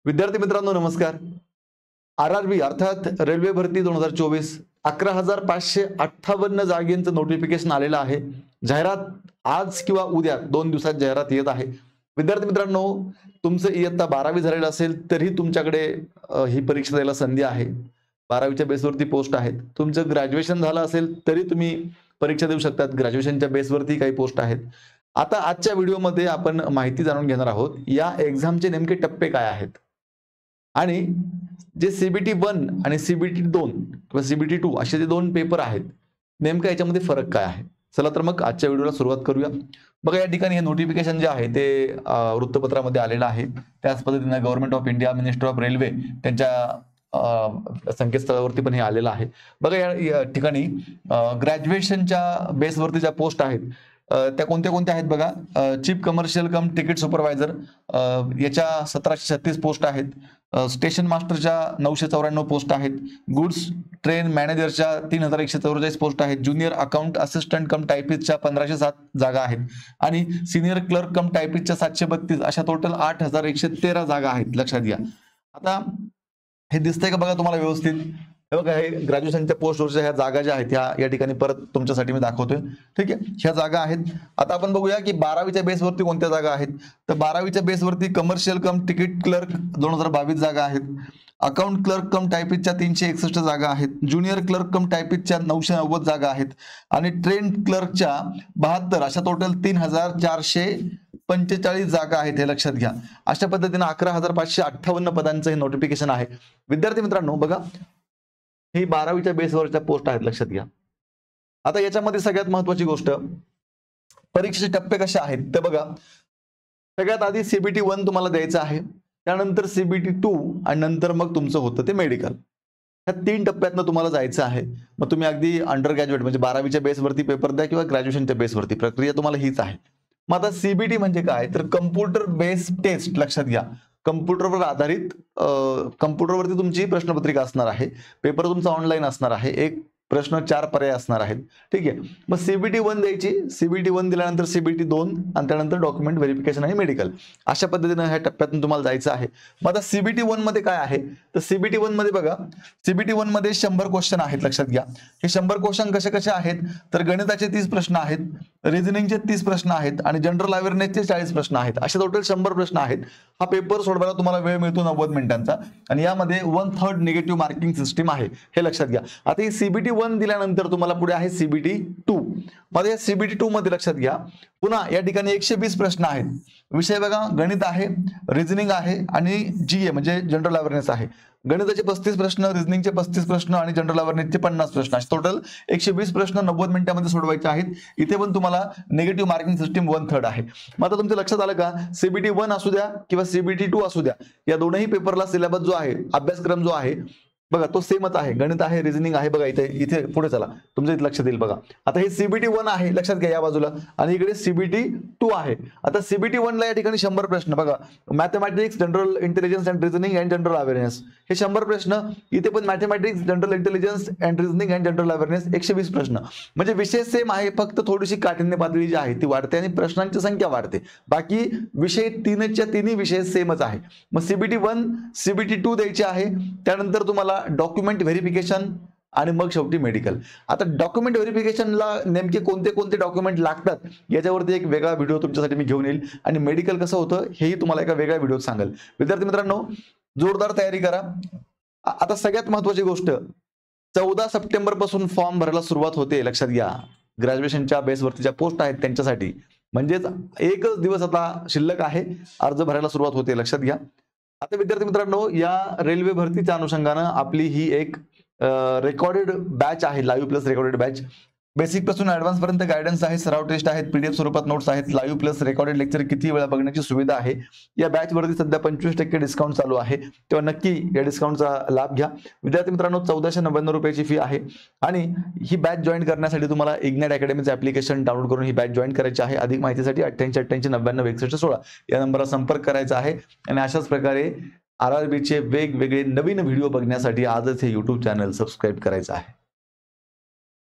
विद्यार्थी मित्रांनो नमस्कार। आरआरबी अर्थात रेल्वे भरती 2024 11,558 जागेंचं नोटिफिकेशन आलेलं आहे। जाहिरात आज किंवा उद्या 2 दिवसात जाहिरात येत आहे। विद्यार्थी मित्रांनो, तुमचं इयत्ता 12वी झालेलं असेल तरी तुमच्याकडे ही परीक्षा द्यायला संधी आहे। 12वीच्या बेसवरती पोस्ट आहेत। तुमचं ग्रॅज्युएशन झालं असेल तरी तुम्ही परीक्षा देऊ शकतात। ग्रॅज्युएशनच्या बेसवरती काही पोस्ट आहेत। आता आजच्या व्हिडिओमध्ये आपण माहिती जाणून घेणार आहोत या एक्झामचे नेमके टप्पे काय आहेत आणि जे सीबीटी 1 आणि सीबीटी 2 किंवा सीबीटी 2 असे जे दोन पेपर आहेत नेमका याच्यामध्ये फरक काय आहे। चला तर मग आजच्या व्हिडिओला सुरुवात करूया। बघा या ठिकाणी हे नोटिफिकेशन जे आहे ते वृत्तपत्रामध्ये आलेलं आहे। त्याच पद्धतीने government of India minister of railway त्यांच्या संकेतस्थळावरती पण हे आलेलं आहे। बघा या ठिकाणी ग्रॅज्युएशनच्या बेसवरती ज्या पोस्ट आहेत त्या कोणत्या कोणत्या आहेत बघा। Chief commercial cum ticket supervisor याच्या 1736 पोस्ट आहेत। स्टेशन मास्टरच्या 994 पोस्ट आहेत। गुड्स ट्रेन मॅनेजरच्या 3144 पोस्ट आहेत। ज्युनियर अकाउंट असिस्टंट कम टायपिस्टच्या 1507 जागा आहेत आणि सिनियर क्लर्क कम टायपिस्टच्या 732 अशा टोटल 8113 जागा आहेत। लक्षात घ्या। आता हे दिसतंय का बघा तुम्हाला व्यवस्थित? हे बघा हे ग्रॅज्युएशनच्या पोस्टवरच्या ह्या जागा ज्या आहेत ह्या या ठिकाणी परत तुमच्यासाठी मी दाखवतोय। ठीक आहे, ह्या जागा आहेत। आता आपण बघूया की 12वीच्या बेसवरती कोणत्या जागा आहेत। तर 12वीच्या बेसवरती कमर्शियल कम तिकीट क्लर्क 2022 जागा आहेत। अकाउंट क्लर्क कम टायपिस्टच्या 361 जागा आहेत। ज्युनियर क्लर्क कम टायपिस्टच्या 990 जागा आहेत आणि ट्रेन क्लर्कच्या 72 अशा टोटल 3445 जागा आहेत। हे लक्षात घ्या। अशा पद्धतीने 11,558 पदांचं हे नोटिफिकेशन आहे। विद्यार्थी मित्रांनो बघा ही 12वीच्या बेसवरच्या पोस्ट आहेत। लक्षात घ्या। आता याच्यामध्ये सगळ्यात महत्त्वाची गोष्ट परीक्षेचे टप्पे कसे आहेत ते बघा। सगळ्यात आधी सीबीटी 1 तुम्हाला द्यायचं आहे, त्यानंतर सीबीटी 2 आणि नंतर मग तुमचं होतं ते मेडिकल। ह्या 3 टप्प्यातनं तुम्हाला जायचं आहे। मग तुम्ही अगदी अंडर ग्रॅज्युएट म्हणजे 12वीच्या बेसवरती पेपर द्या किंवा ग्रॅज्युएशनच्या बेसवरती, प्रक्रिया तुम्हाला हीच आहे। मग आता सीबीटी म्हणजे काय तर कम्प्युटर बेस्ड टेस्ट। लक्षात घ्या, कम्प्युटरवर आधारित कम्प्युटरवरती तुमची प्रश्नपत्रिका असणार आहे। पेपर तुमचा ऑनलाईन असणार आहे। एक प्रश्न 4 पर्याय असणार आहेत। ठीक आहे, मग सीबीटी 1 द्यायची। सीबीटी 1 दिल्यानंतर सीबीटी 2 आणि त्यानंतर डॉक्युमेंट व्हेरिफिकेशन आणि मेडिकल। अशा पद्धतीने ह्या टप्प्यातून तुम्हाला जायचं आहे। मग आता सीबीटी 1 मध्ये काय आहे तर सीबीटी 1 मध्ये बघा सीबीटी 1 मध्ये 100 क्वेश्चन आहेत। लक्षात घ्या। हे 100 क्वेश्चन कसे कसे आहेत तर गणिताचे 30 प्रश्न आहेत, रिझनिंगचे 30 प्रश्न आहेत आणि जनरल अवेअरनेसचे 40 प्रश्न आहेत। असे टोटल 100 प्रश्न आहेत। हा पेपर सोडवायला तुम्हाला वेळ मिळतो 90 मिनिटांचा आणि यामध्ये 1/3 निगेटिव्ह मार्किंग सिस्टीम आहे। हे लक्षात घ्या। आता ही सीबीटी 1 दिल्यानंतर तुम्हाला पुढे आहे सीबीटी 2 मध्ये। सीबीटी 2 मध्ये लक्षात घ्या पुन्हा या ठिकाणी 120 प्रश्न आहेत। विषय बघा गणित आहे, रिझनिंग आहे आणि जीए म्हणजे जनरल अवेअरनेस आहे। गणिताचे 35 प्रश्न, रिझनिंगचे 35 प्रश्न आणि जनरल अवेअरनेसचे 50 प्रश्न असे टोटल 120 प्रश्न 90 मिनिटांमध्ये सोडवायचे आहेत। इथे पण तुम्हाला निगेटिव्ह मार्किंग सिस्टीम 1/3 आहे। मग आता तुमच्या लक्षात आलं का सीबीटी 1 असू द्या किंवा सीबीटी 2 असू द्या या दोनही पेपरला सिलेबस जो आहे अभ्यासक्रम जो आहे बघा तो सेमच आहे। गणित आहे, रिझनिंग आहे। बघा इथे इथे पुढे चला तुमच्या इथे लक्षात येईल। बघा आता हे सीबीटी 1 आहे लक्षात घ्या या बाजूला आणि इकडे सीबीटी 2 आहे। आता सीबीटी 1 ला या ठिकाणी 100 प्रश्न बघा mathematics, general intelligence and reasoning and general awareness हे 100 प्रश्न। इथे पण mathematics, general intelligence and reasoning and general awareness 120 प्रश्न। म्हणजे विषय सेम आहे, फक्त थोडीशी काठिण्य पातळी जी आहे ती वाढते आणि प्रश्नांची संख्या वाढते। बाकी विषय तिन्ही विषय सेमच आहे। मग सीबीटी 1 सीबीटी 2 द्यायची आहे, त्यानंतर तुम्हाला डॉक्युमेंट व्हेरिफिकेशन आणि मग शेवटी मेडिकल। आता डॉक्युमेंट व्हेरिफिकेशनला नेमके कोणते कोणते डॉक्युमेंट लागतात याच्यावरती एक वेगळा व्हिडिओ तुमच्यासाठी मी घेऊन येईल आणि मेडिकल कसं होतं हेही तुम्हाला एका वेगळ्या व्हिडिओत सांगेल। विद्यार्थी मित्रांनो जोरदार तयारी करा। आता सगळ्यात महत्त्वाची गोष्ट 14 सप्टेंबर पासून फॉर्म भरायला सुरुवात होते। लक्षात घ्या, ग्रॅज्युएशनच्या बेसवरतीच्या पोस्ट आहेत त्यांच्यासाठी, म्हणजेच एकच दिवस आता शिल्लक आहे, अर्ज भरायला सुरुवात होते। लक्षात घ्या। आता विद्यार्थी मित्रांनो या रेल्वे भरतीच्या अनुषंगानं आपली ही एक रेकॉर्डेड बॅच आहे, live plus recorded batch. Basic पासून ऍडव्हान्स पर्यंत गायडन्स आहे, सराव टेस्ट आहेत, पीडीएफ स्वरूपात नोट्स आहेत, लाईव्ह प्लस रेकॉर्डेड लेक्चर किती वेळा बघण्याची सुविधा आहे। या बॅच वरती सध्या 25% डिस्काउंट चालू आहे, तेव्हा नक्की या डिस्काउंटचा लाभ घ्या। विद्यार्थी मित्रांनो 1499 रुपयाची फी आहे आणि ही बॅच जॉईन करण्यासाठी तुम्हाला इग्नाइट अकॅडमीचं ऍप्लिकेशन डाउनलोड करून ही बॅच जॉईन करायची आहे। अधिक माहितीसाठी 8888 या नंबरला संपर्क करायचा आहे आणि अशाच प्रकारे आरआरबीचे वेगवेगळे नवीन व्हिडिओ बघण्यासाठी आजच हे YouTube चॅनल सबस्क्राईब करायचं आहे।